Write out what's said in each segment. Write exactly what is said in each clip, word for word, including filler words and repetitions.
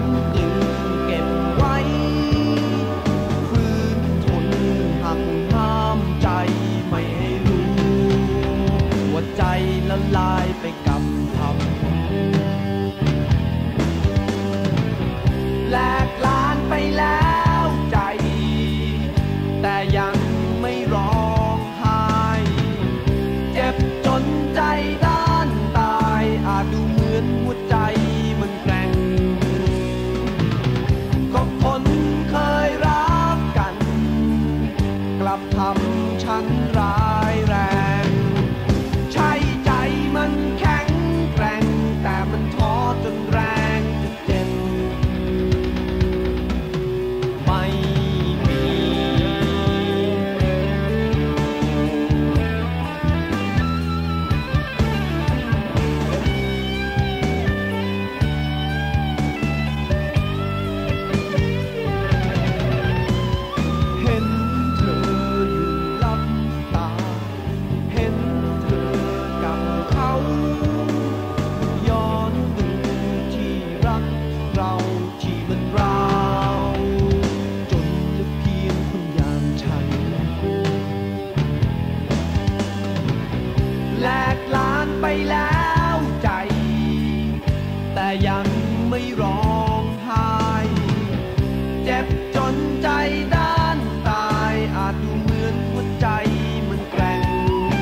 กลืนเก็บไว้ฝืนทนหักห้ามใจไม่ให้รู้หัวใจละลายไปกับธรรมแหลกลานไปแล้วใจแต่ยังไม่ร้องไห้เจ็บจนใจด้านตายอาจดูเหมือนหัวใจมันแกร่งก็คนเคยรักกันกลับทำฉันร้ายแรงใช่ใจมันแข็งแกร่งแต่มันท้อจนแรงจะเจ็บไม่มีเห็นเธออยู่ลับตาเห็นเธอกับเขาย้อนดูที่รักเราที่มันร้าวจนเหลือเพียงคนอย่างฉันแหลกลานไปแล้วใจแต่ยังไม่ร้องไห้เจ็บจนใจด้านตายอาจดูเหมือนหัวใจมันแกร่ง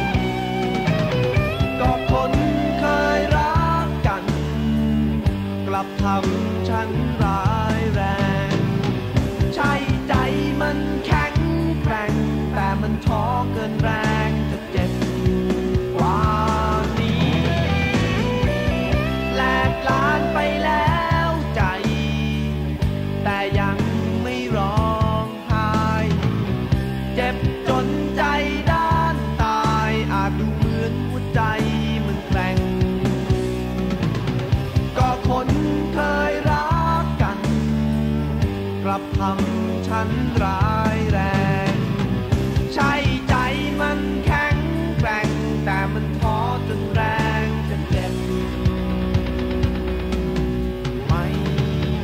ก็คนเคยรักกันกลับทำฉันร้ายแรงใช่ใจมันแข็งแกร่งแต่มันท้อเกินแรงจะเจ็บกว่านี้แหลกลานไปแล้วใจแต่ยังไม่ร้องไห้เจ็บจนใจด้านตายอาจดูเหมือนหัวใจมันแกร่งก็คนเคยรักกันกลับทำฉันร้ายแรงใช่ใจมันแข็งแกร่งแต่มันท้อจนแรงจะเจ็บไม่มี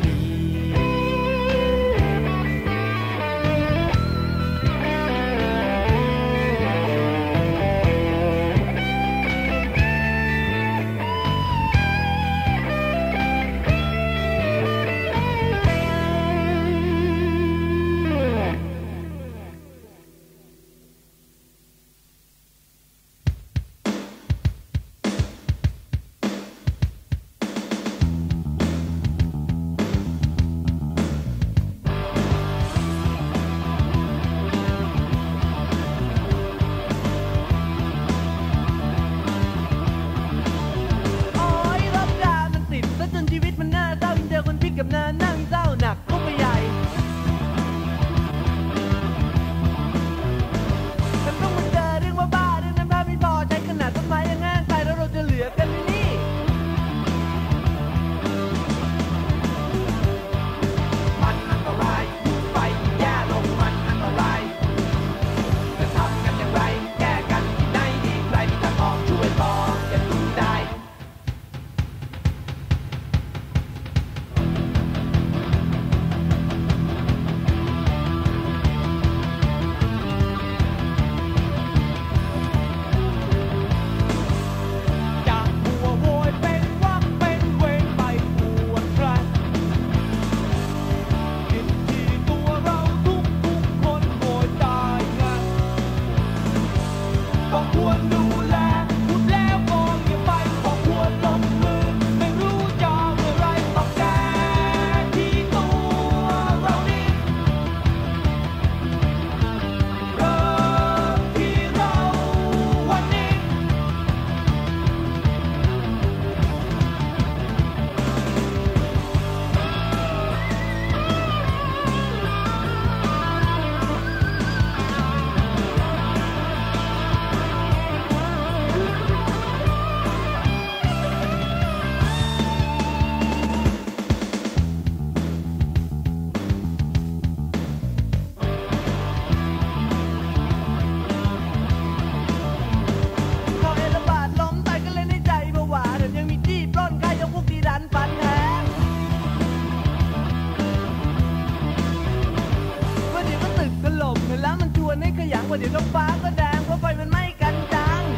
วันนี้ขยันกว่าเดี๋ยวท้องฟ้าก็แดงเพราะไฟมันไหม้กันจัง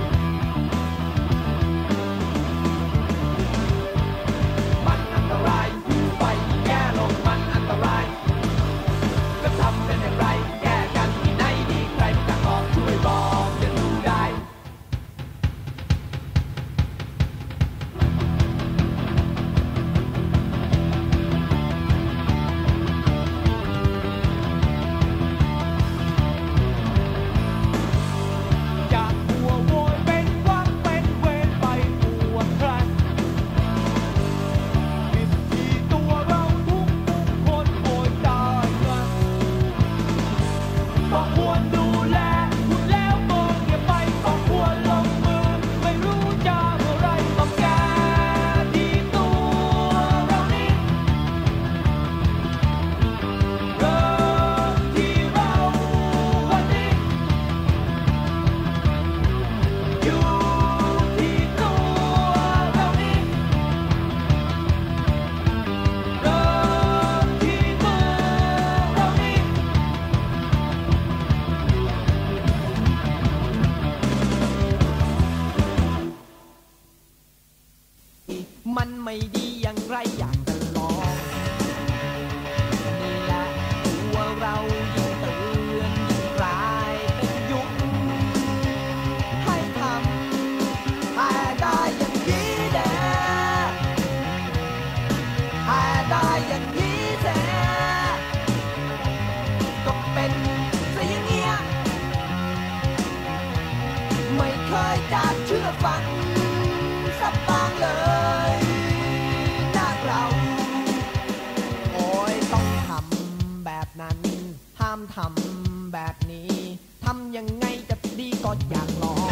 มันอันตรายไฟแย่ลงมันอันตรายจะทำเป็นอย่างไรแก้กันที่ไหนดีใครรู้จักบอกช่วยบอกจะรู้ได้มันไม่ดีอย่างไรอยากจะลองนี่แหละตัวเรายิ่งเตือนยิ่งกลายเป็นยุคให้ทำให้ได้อย่างนี้แน่ให้ได้อย่างนี้แน่ก็เป็นซะอย่างเงี้ยไม่เคยจะเชื่อฟังสักบางเลยนั้นห้ามทำแบบนี้ทำยังไงจะดีก็อยากลอง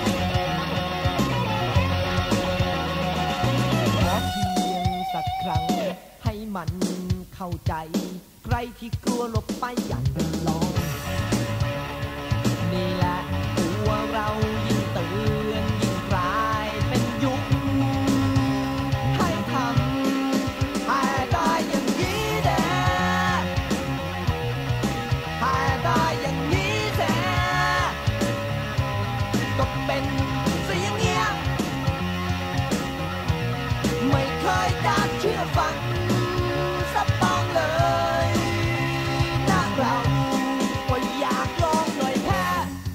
ขอเพียงสักครั้งให้มันเข้าใจใครที่กลัวหลบไปอยากจะลองนี่แหละตัวเรายิ่งเตือนยิ่งกลายเป็นยุคให้ทำให้ได้อย่างนี้แน่ได้อย่างนี้แท้ก็เป็นซะอย่างเงี้ยไม่เคยจะเชื่อฟังสักบ้างเลยนะเราก็อยากลองหน่อยแท้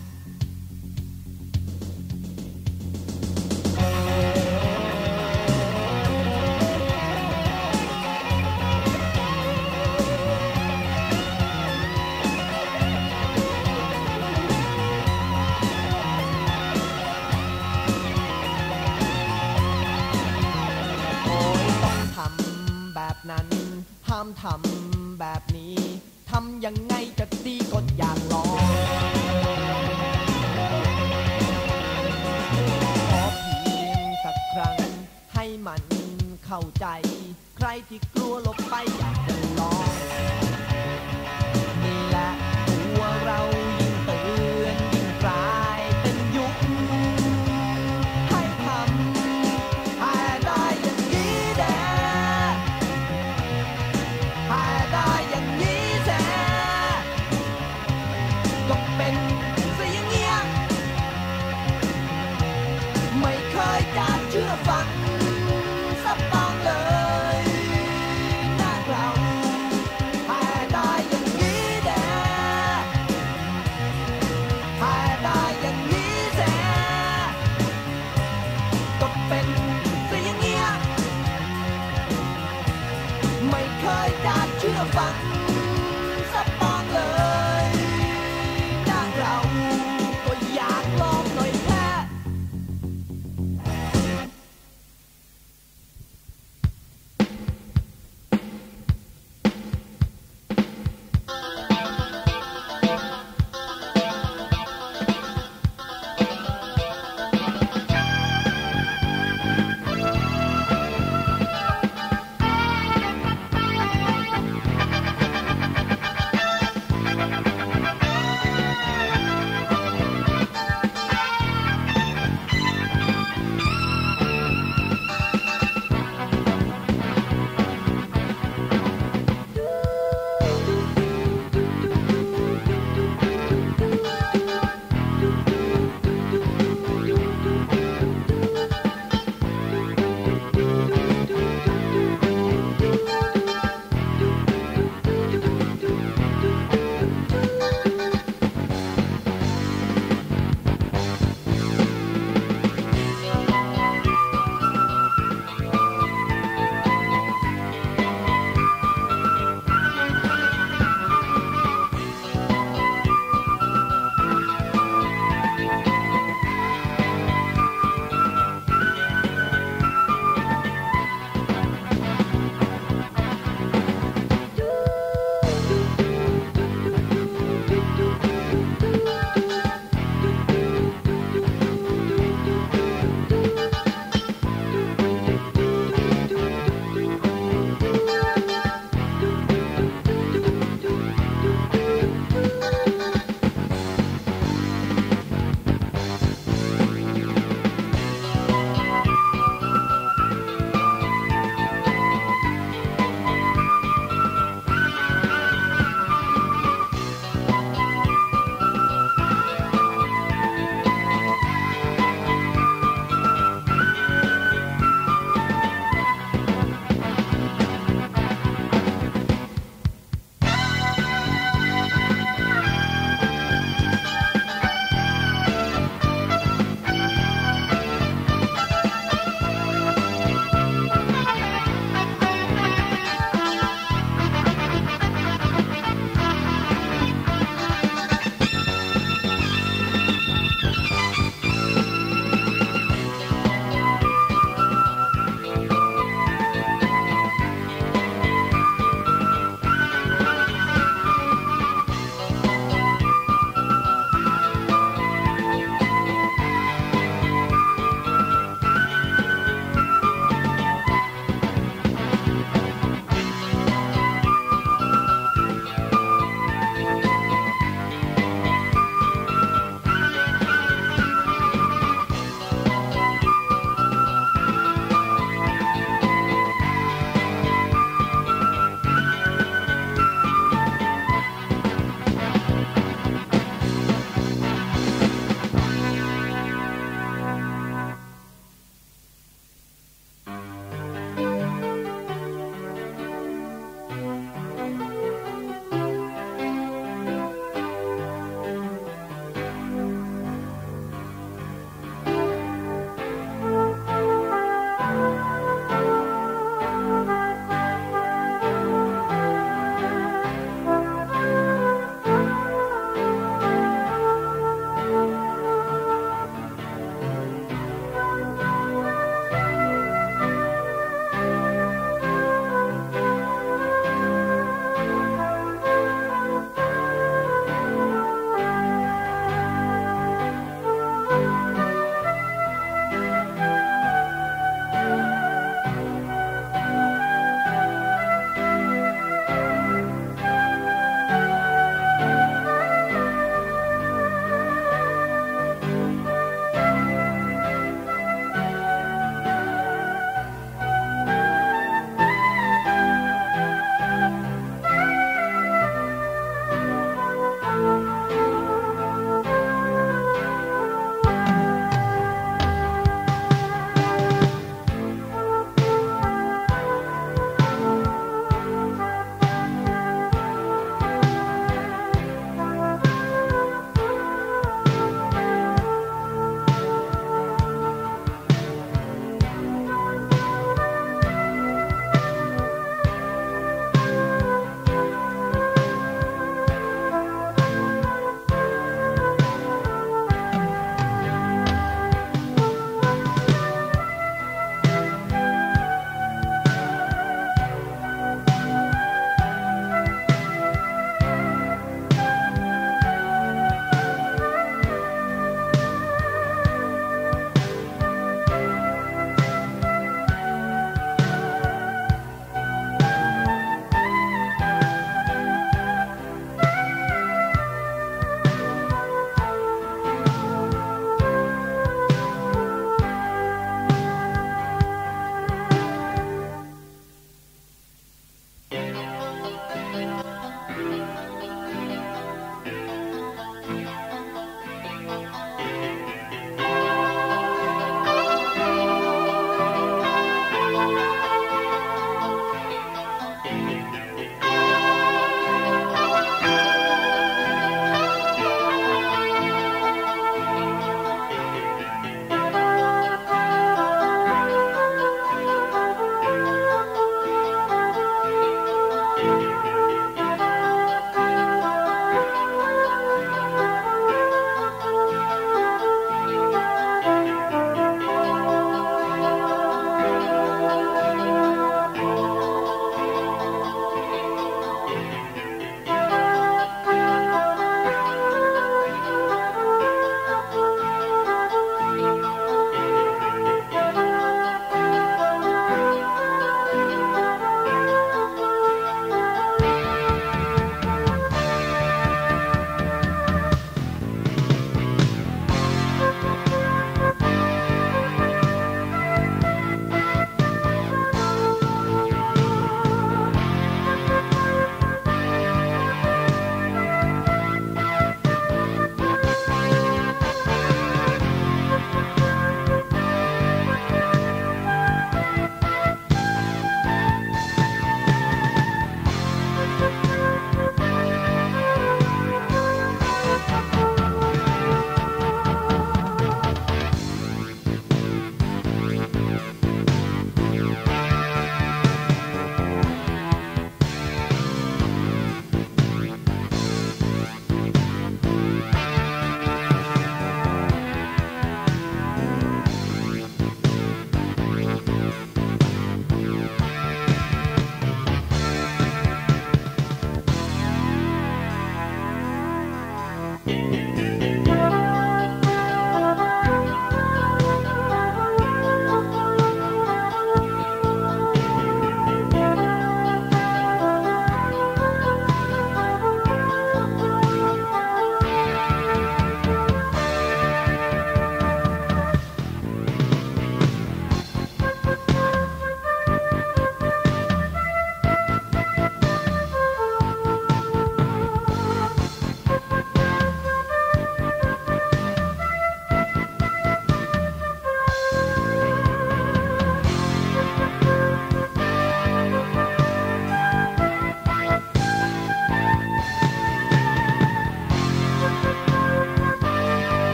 นั้นห้ามทำแบบนี้ทำยังไงจะดีก็อยากลองขอเพียงสักครั้งให้มันเข้าใจใครที่กลัวหลบไปอยากจะลองนี่แหละตัวเรายิ่งเตือนยิ่งกลายเป็นยุคให้ทำให้ได้อย่างนี้แน่ให้ได้อย่างนี้แท้ก็เป็นซะอย่างเงี้ยไม่เคยจะเชื่อฟังสักบ้างเลยนะเราให้ได้อย่างนี้แน่ให้ได้อย่างนี้แท้ก็เป็นซะอย่างเงี้ยไม่เคยจะเชื่อฟังสักบ้างเลยนะเราก็อยากลองหน่อยแท้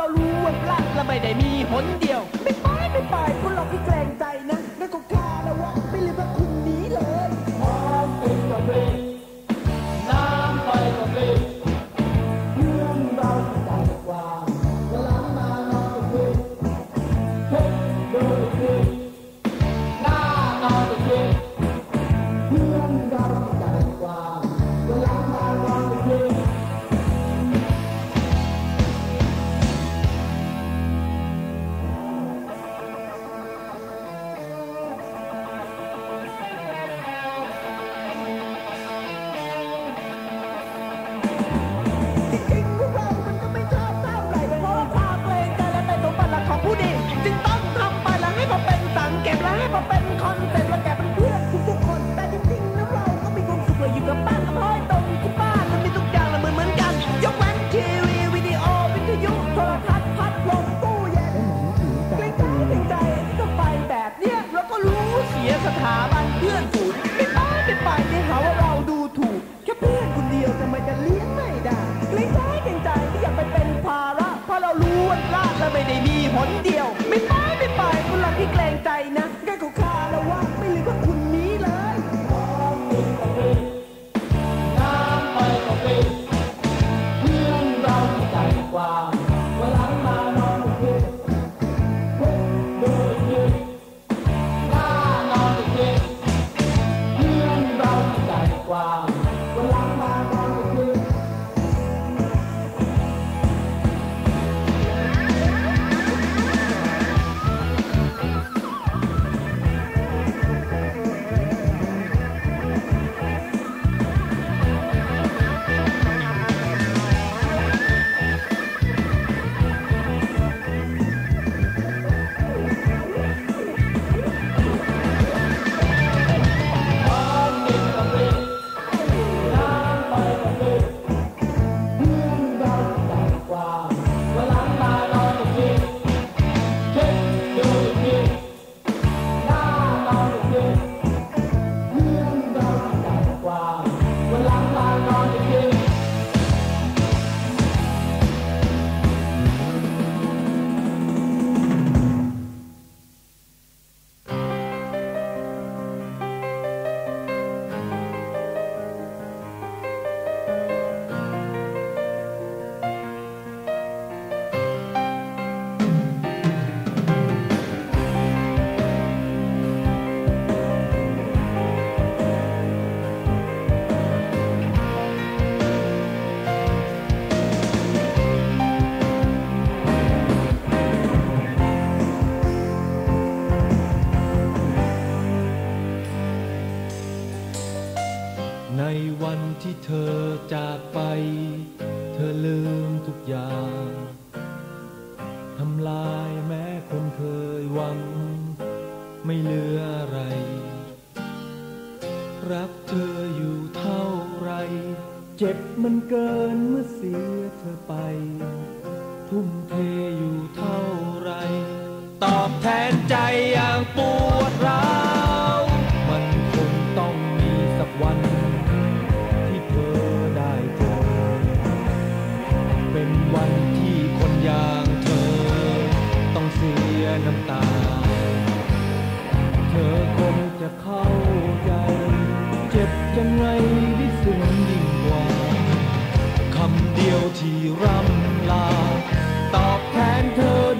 เรารู้ว่าพลาดและไม่ได้มีหนเดียวไม่ไปไม่ไปพวกเราที่เกรงใจนะนั่นก็ฆ่าแล้ววะไม่ลืมพระคุณนี้เลยน้ำเป็นกะปิน้ำไปกะปิเพื่อนเราใจกว้างจะล้างมานอนกะปิเช็ดดูสิหน้านอนกะปิเพื่อนเราใจกว้างจะล้างมานอนกะปิจึงต้องทำไปแล้วให้พอเป็นสังเกตแล้วให้พอเป็นคอนเซ็ปต์แล้วแกเป็นเพื่อนทุกๆคนแต่จริงๆแล้วเราก็มีความสุขอยู่กับบ้านกับพ่อยตรงที่บ้านมันมีทุกอย่างละเหมือนเหมือนกันยกเว้นทีวีวิดีโอวิทยุโทรทัศน์พัดลมตู้เย็นใกล้ๆถึงใจที่ต้องไปแบบเนี้ยเราก็รู้เสียสถาบันเพื่อนฝูงไม่ไปไม่ไปที่หาว่าเราดูถูกแค่เพื่อนคนเดียวทำไมจะเลี้ยงไม่ได้ใกล้ๆถึงใจที่อยากไปเป็นภาระเพราะเรารู้ว่าพลาดและไม่ได้มีหนเดียวไม่ไปไม่ไปคนเราที่เกรงใจนะแกก็ฆ่าแล้วว่าไม่ลืมพระคุณนี้เลยน้ำไปกะปิน้ำไปกะปิเพื่อนเราใจกว้างวันหลังมานอนกะปิเช็ดดูสิหน้านอนกะปิเพื่อนเราใจกว้างวันหลังมานอนกะปิในวันที่เธอจากไปเธอลืมทุกอย่างทำลายแม้คนเคยหวังไม่เหลืออะไรรักเธออยู่เท่าไรเจ็บมันเกินเมื่อเสียเธอไปทุ่มเทอยู่เท่าไรตอบแทนใจอย่างปวดร้าวมันคงต้องมีสักวันเป็นวันที่คนอย่างเธอต้องเสียน้ำตาเธอคงจะเข้าใจเจ็บยังไงได้ซึ้งยิ่งกว่าคำเดียวที่ร่ำลาตอบแทนเธอ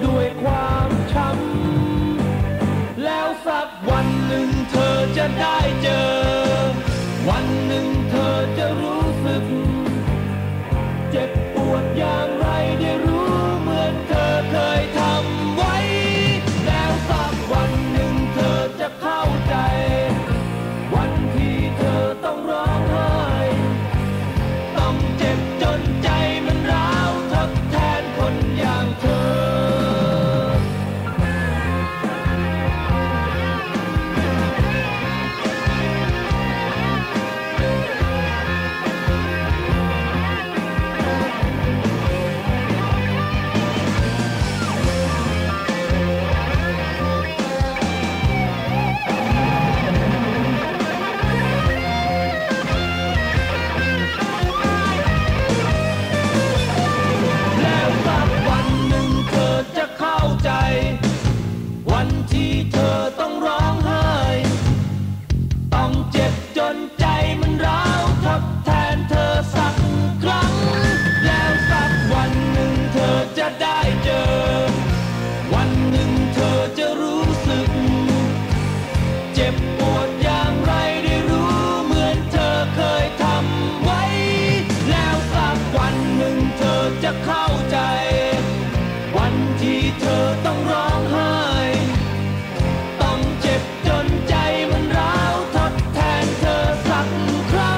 ต้องร้องไห้ต้องเจ็บจนใจมันร้าวทดแทนเธอสักครั้ง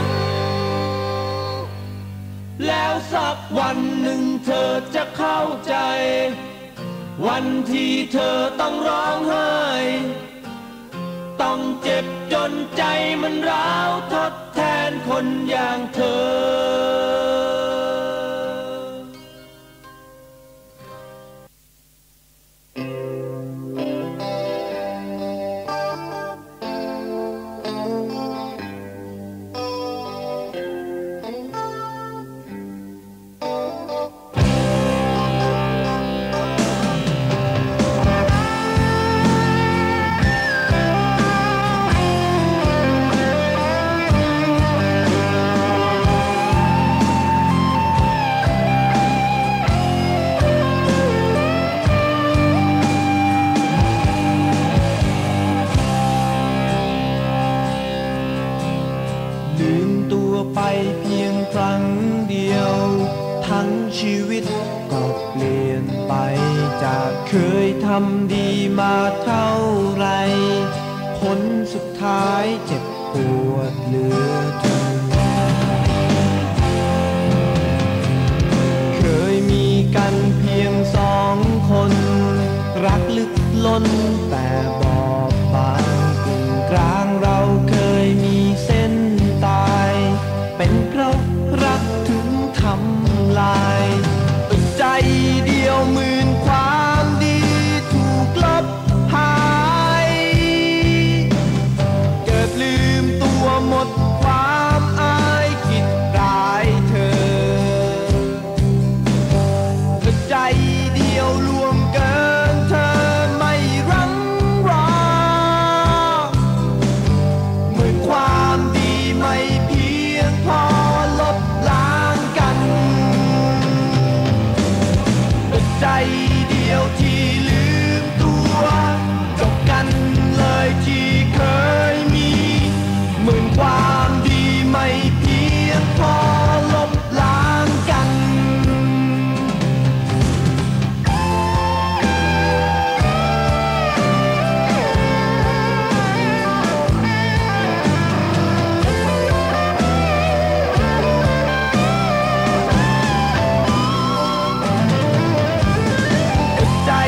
แล้วสักวันหนึ่งเธอจะเข้าใจวันที่เธอต้องร้องไห้ต้องเจ็บจนใจมันร้าวทดแทนคนอย่างเธอไปเพียงครั้งเดียวทั้งชีวิตก็เปลี่ยนไปจากเคยทำดีมาเท่าไรผลสุดท้ายเจ็บปวดเหลือทนเคยมีกันเพียงสองคนรักลึกล้นแต่บอบบางกึ่งกลางเราเคยมีเส้นตายเป็นเพราะรักถึงทำลายใจเดียวหมื่นความดีถูกลบหายเกิดลืมตัวหมดความอายคิดร้ายเธอใจเดียวลวงเกินเธอไม่รังรอหมื่นความดีไม่เพียงพอลบล้างกันใจเดียวที่ลืมตัวจบกันเลยที่เคยมีหมื่นความดีไม่เพียงพอลบล้างกันใจ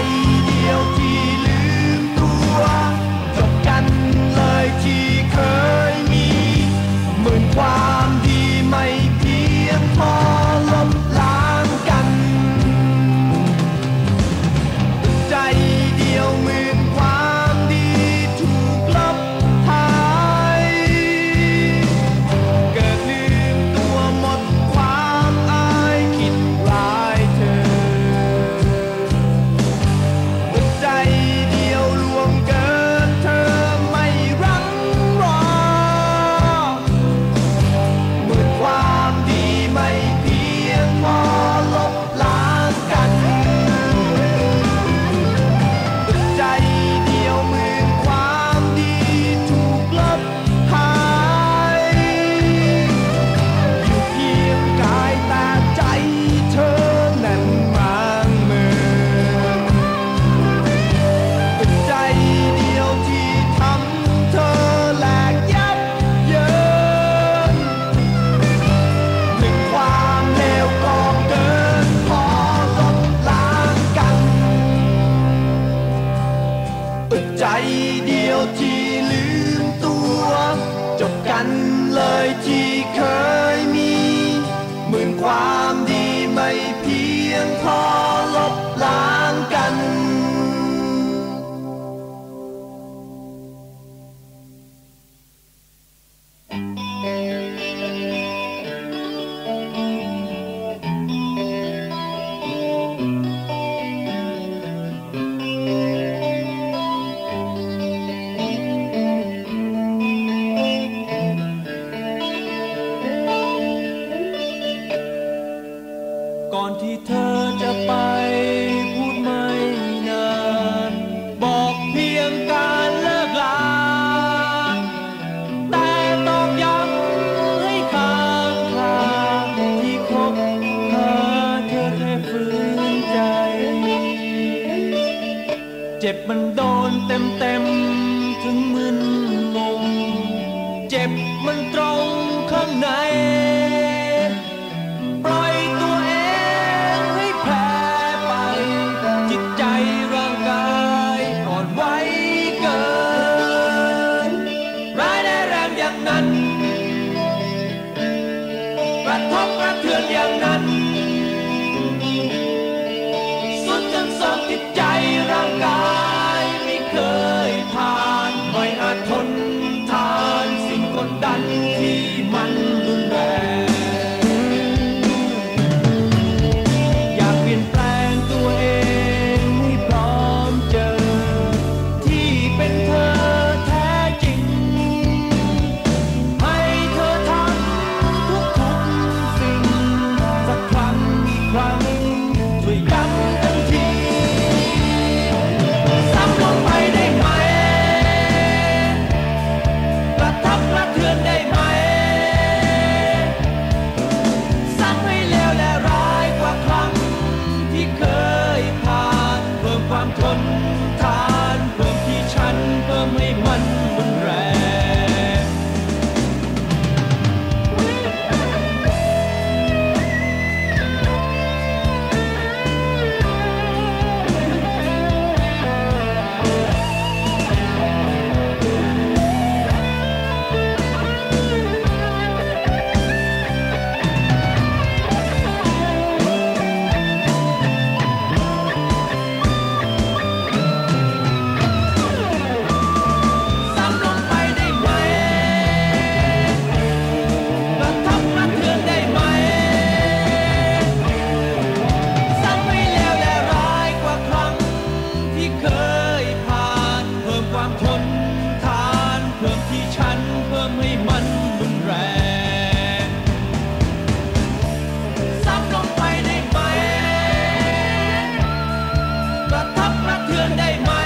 เจ็บมันโดนเต็มเต็มถึงมึนงงเจ็บมันตรงข้างในปล่อยตัวเองให้แพ้ไปจิตใจร่างกายอ่อนไหวเกินร้ายแรงแรงอย่างนั้นกระทบกระเทือนอย่างนั้นสุดจนสองจิตใจร่างกายไม่เคยผ่านไม่อาจทนทานสิ่งกดดันที่มันรุนแรงอยากเปลี่ยนแปลงตัวเองให้พร้อมเจอที่เป็นเธอแท้จริงให้เธอทำทุกทุกสิ่งสักครั้งอีกครั้งช่วยย้ำกันทีซ้ำลงไปได้ไหมกระทบกระเทือนได้ไหมซ้ำให้เลวและร้ายกว่าครั้งที่เคยผ่านเพิ่มความทนทานเพิ่มที่ฉันเพิ่มให้มันรุนแรง ซ้ำลงไปได้ไหมกระทบกระเทือนได้ไหมซ้ำให้เลวและร้ายกว่าครั้งที่เคยผ่านเพิ่มความทนทานเพิ่มที่ฉันเพิ่มให้มันรุนแรงซ้ำลงไปได้ไหมกระทบกระเทือนได้ไหม